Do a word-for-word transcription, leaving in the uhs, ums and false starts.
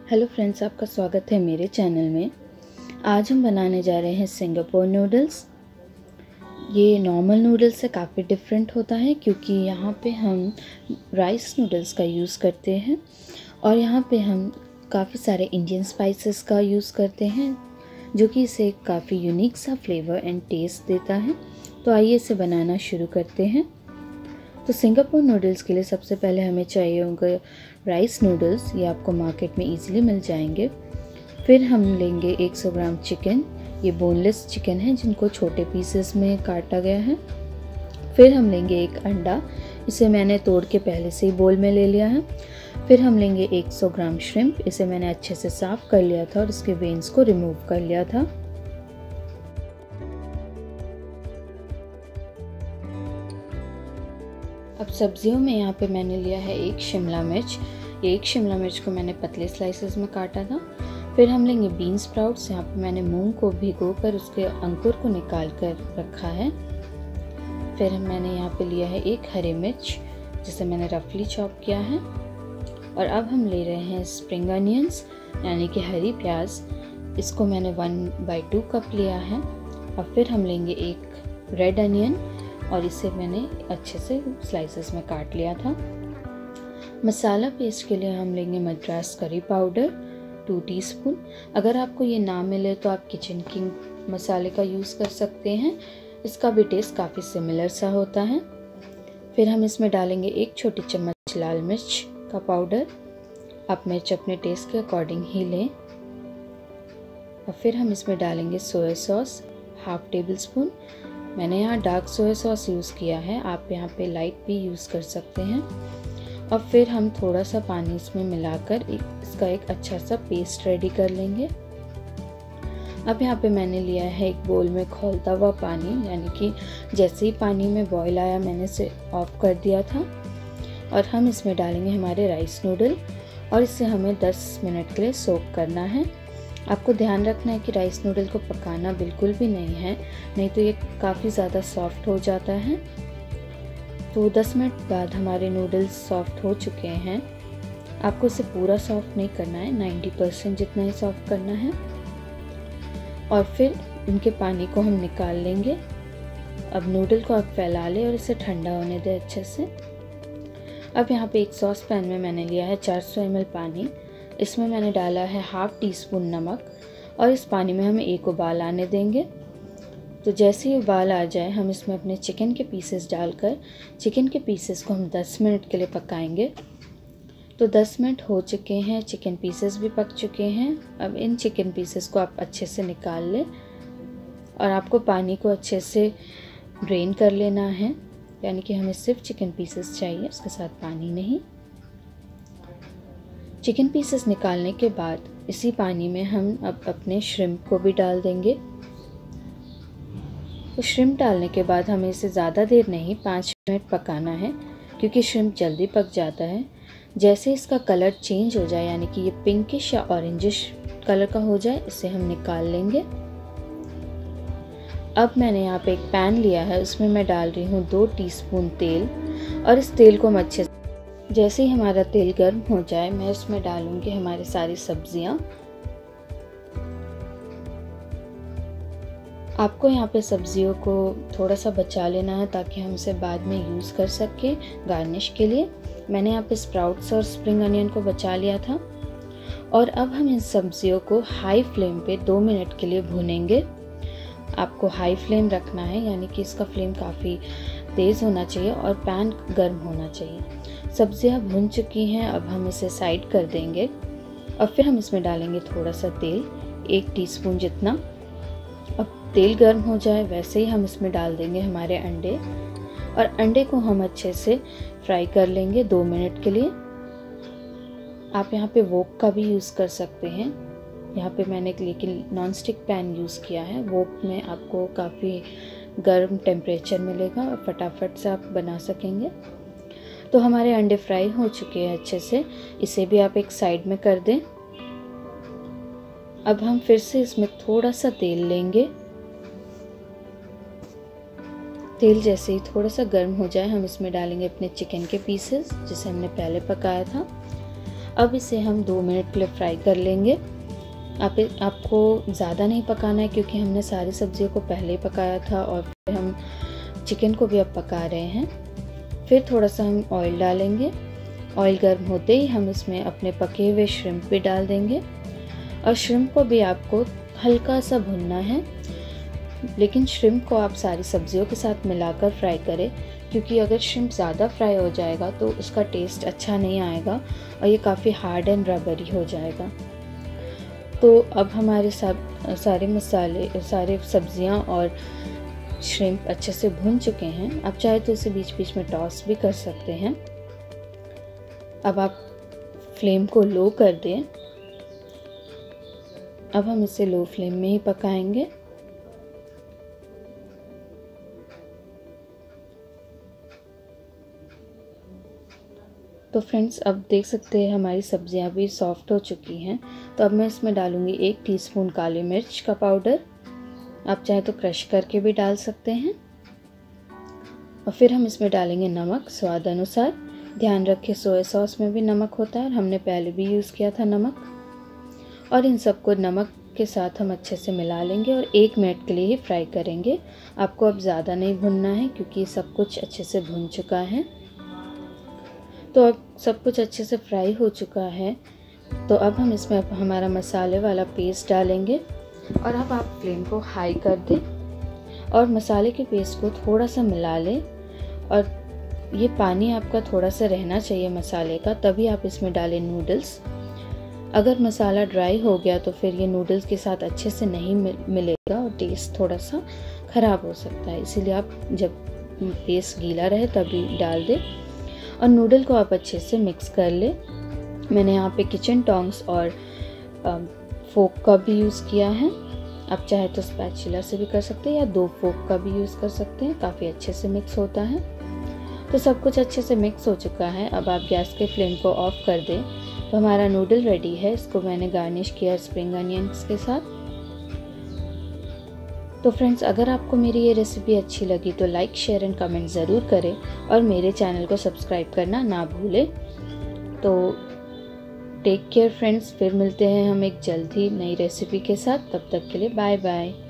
Hello friends, आपका स्वागत है मेरे चैनल में। आज हम बनाने जा रहे हैं सिंगापुर नूडल्स। ये नॉर्मल नूडल्स से काफ़ी डिफरेंट होता है क्योंकि यहाँ पे हम राइस नूडल्स का यूज़ करते हैं और यहाँ पे हम काफ़ी सारे इंडियन स्पाइसेस का यूज़ करते हैं जो कि इसे काफ़ी यूनिक सा फ्लेवर एंड टेस्ट देता है। तो आइए इसे बनाना शुरू करते हैं। तो सिंगापुर नूडल्स के लिए सबसे पहले हमें चाहिए होंगे राइस नूडल्स। ये आपको मार्केट में इजीली मिल जाएंगे। फिर हम लेंगे एक सौ ग्राम चिकन। ये बोनलेस चिकन है जिनको छोटे पीसेस में काटा गया है। फिर हम लेंगे एक अंडा, इसे मैंने तोड़ के पहले से ही बोल में ले लिया है। फिर हम लेंगे एक सौ ग्राम श्रिम्प, इसे मैंने अच्छे से साफ़ कर लिया था और इसके वेन्स को रिमूव कर लिया था। अब सब्जियों में यहाँ पे मैंने लिया है एक शिमला मिर्च। एक शिमला मिर्च को मैंने पतले स्लाइसेस में काटा था। फिर हम लेंगे बीन स्प्राउट्स। यहाँ पे मैंने मूंग को भिगोकर उसके अंकुर को निकाल कर रखा है। फिर मैंने यहाँ पे लिया है एक हरी मिर्च जिसे मैंने रफली चॉप किया है। और अब हम ले रहे हैं स्प्रिंग अनियंस यानी कि हरी प्याज। इसको मैंने वन बाई टू कप लिया है। अब फिर हम लेंगे एक रेड अनियन और इसे मैंने अच्छे से स्लाइसेस में काट लिया था। मसाला पेस्ट के लिए हम लेंगे Madras curry powder two teaspoon. अगर आपको ये ना मिले तो आप किचन किंग मसाले का यूज़ कर सकते हैं, इसका भी टेस्ट काफ़ी सिमिलर सा होता है। फिर हम इसमें डालेंगे एक छोटी चम्मच लाल मिर्च का पाउडर। आप मिर्च अपने टेस्ट के अकॉर्डिंग ही लें। और फिर हम इसमें डालेंगे soya sauce half tablespoon. मैंने यहाँ डार्क सोया सॉस यूज़ किया है, आप यहाँ पे लाइट भी यूज़ कर सकते हैं। और फिर हम थोड़ा सा पानी इसमें मिलाकर एक इसका एक अच्छा सा पेस्ट रेडी कर लेंगे। अब यहाँ पे मैंने लिया है एक बोल में खौलता हुआ पानी, यानी कि जैसे ही पानी में बॉईल आया मैंने इसे ऑफ कर दिया था। और हम इसमें डालेंगे हमारे राइस नूडल और इसे हमें दस मिनट के लिए सोक करना है। आपको ध्यान रखना है कि राइस नूडल को पकाना बिल्कुल भी नहीं है, नहीं तो ये काफ़ी ज़्यादा सॉफ्ट हो जाता है। तो दस मिनट बाद हमारे नूडल्स सॉफ्ट हो चुके हैं। आपको इसे पूरा सॉफ्ट नहीं करना है, नब्बे परसेंट जितना ही सॉफ्ट करना है। और फिर इनके पानी को हम निकाल लेंगे। अब नूडल को आप फैला लें और इसे ठंडा होने दें अच्छे से। अब यहाँ पे एक सॉस पैन में मैंने लिया है चार सौ एम एल पानी। इसमें मैंने डाला है हाफ टी स्पून नमक और इस पानी में हम एक उबाल आने देंगे। तो जैसे ही उबाल आ जाए हम इसमें अपने चिकन के पीसेस डालकर चिकन के पीसेस को हम दस मिनट के लिए पकाएंगे। तो दस मिनट हो चुके हैं, चिकन पीसेस भी पक चुके हैं। अब इन चिकन पीसेस को आप अच्छे से निकाल लें और आपको पानी को अच्छे से ड्रेन कर लेना है, यानी कि हमें सिर्फ चिकन पीसेस चाहिए, उसके साथ पानी नहीं। चिकन पीसेस निकालने के बाद इसी पानी में हम अब अपने श्रिम्प को भी डाल देंगे। तो श्रिम्प डालने के बाद हमें इसे ज़्यादा देर नहीं, पाँच मिनट पकाना है क्योंकि श्रिम्प जल्दी पक जाता है। जैसे इसका कलर चेंज हो जाए, यानी कि ये पिंकिश या ऑरेंजिश कलर का हो जाए, इसे हम निकाल लेंगे। अब मैंने यहाँ पे एक पैन लिया है, उसमें मैं डाल रही हूँ दो टीस्पून तेल और इस तेल को हम अच्छे से, जैसे ही हमारा तेल गर्म हो जाए मैं इसमें डालूंगी हमारी सारी सब्जियां। आपको यहाँ पे सब्जियों को थोड़ा सा बचा लेना है ताकि हम इसे बाद में यूज़ कर सके गार्निश के लिए। मैंने यहाँ पे स्प्राउट्स और स्प्रिंग अनियन को बचा लिया था। और अब हम इन सब्जियों को हाई फ्लेम पे दो मिनट के लिए भूनेंगे। आपको हाई फ्लेम रखना है, यानी कि इसका फ्लेम काफ़ी तेज़ होना चाहिए और पैन गर्म होना चाहिए। सब्जियां भुन चुकी हैं, अब हम इसे साइड कर देंगे और फिर हम इसमें डालेंगे थोड़ा सा तेल, एक टीस्पून जितना। अब तेल गर्म हो जाए वैसे ही हम इसमें डाल देंगे हमारे अंडे और अंडे को हम अच्छे से फ्राई कर लेंगे दो मिनट के लिए। आप यहाँ पे वोक का भी यूज़ कर सकते हैं। यहाँ पे मैंने लेकिन नॉन स्टिक पैन यूज़ किया है। वोक में आपको काफ़ी गर्म टेम्परेचर मिलेगा और फटाफट से आप बना सकेंगे। तो हमारे अंडे फ्राई हो चुके हैं अच्छे से, इसे भी आप एक साइड में कर दें। अब हम फिर से इसमें थोड़ा सा तेल लेंगे। तेल जैसे ही थोड़ा सा गर्म हो जाए हम इसमें डालेंगे अपने चिकन के पीसेस जिसे हमने पहले पकाया था। अब इसे हम दो मिनट के लिए फ्राई कर लेंगे। आप आपको ज़्यादा नहीं पकाना है क्योंकि हमने सारी सब्जियों को पहले ही पकाया था और फिर हम चिकन को भी अब पका रहे हैं। फिर थोड़ा सा हम ऑयल डालेंगे। ऑयल गर्म होते ही हम इसमें अपने पके हुए श्रिम्प भी डाल देंगे और श्रिम्प को भी आपको हल्का सा भुनना है, लेकिन श्रिम्प को आप सारी सब्जियों के साथ मिलाकर फ्राई करें क्योंकि अगर श्रिम्प ज़्यादा फ्राई हो जाएगा तो उसका टेस्ट अच्छा नहीं आएगा और ये काफ़ी हार्ड एंड रबरी हो जाएगा। तो अब हमारे सब सारे मसाले, सारे सब्जियां और श्रिम्प अच्छे से भुन चुके हैं। आप चाहे तो इसे बीच बीच में टॉस भी कर सकते हैं। अब आप फ्लेम को लो कर दें। अब हम इसे लो फ्लेम में ही पकाएंगे। तो फ्रेंड्स, अब देख सकते हैं हमारी सब्जियां भी सॉफ्ट हो चुकी हैं। तो अब मैं इसमें डालूंगी एक टीस्पून काली मिर्च का पाउडर। आप चाहे तो क्रश करके भी डाल सकते हैं। और फिर हम इसमें डालेंगे नमक स्वाद अनुसार। ध्यान रखें सोया सॉस में भी नमक होता है और हमने पहले भी यूज़ किया था नमक। और इन सबको नमक के साथ हम अच्छे से मिला लेंगे और एक मिनट के लिए ही फ्राई करेंगे। आपको अब ज़्यादा नहीं भुनना है क्योंकि सब कुछ अच्छे से भुन चुका है। तो अब सब कुछ अच्छे से फ्राई हो चुका है। तो अब हम इसमें हमारा मसाले वाला पेस्ट डालेंगे और अब आप फ्लेम को हाई कर दें और मसाले के पेस्ट को थोड़ा सा मिला लें। और ये पानी आपका थोड़ा सा रहना चाहिए मसाले का, तभी आप इसमें डालें नूडल्स। अगर मसाला ड्राई हो गया तो फिर ये नूडल्स के साथ अच्छे से नहीं मिलेगा और टेस्ट थोड़ा सा ख़राब हो सकता है। इसीलिए आप जब पेस्ट गीला रहे तभी डाल दें और नूडल को आप अच्छे से मिक्स कर ले। मैंने यहाँ पे किचन टोंग्स और फोक का भी यूज़ किया है। आप चाहे तो स्पैचुला से भी कर सकते हैं या दो फोक का भी यूज़ कर सकते हैं, काफ़ी अच्छे से मिक्स होता है। तो सब कुछ अच्छे से मिक्स हो चुका है। अब आप गैस के फ्लेम को ऑफ कर दें। तो हमारा नूडल रेडी है। इसको मैंने गार्निश किया स्प्रिंग अनियंस के साथ। तो फ्रेंड्स, अगर आपको मेरी ये रेसिपी अच्छी लगी तो लाइक शेयर एंड कमेंट ज़रूर करें और मेरे चैनल को सब्सक्राइब करना ना भूलें। तो टेक केयर फ्रेंड्स, फिर मिलते हैं हम एक जल्द ही नई रेसिपी के साथ। तब तक के लिए बाय बाय।